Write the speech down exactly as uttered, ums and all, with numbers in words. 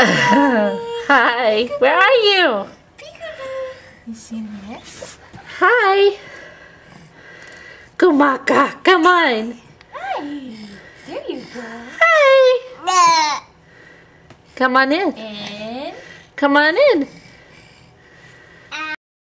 Hi, where are you? You see this? Hi. Kumaka, come on. Hi. There you go. Hi. Come on in. And Come on in.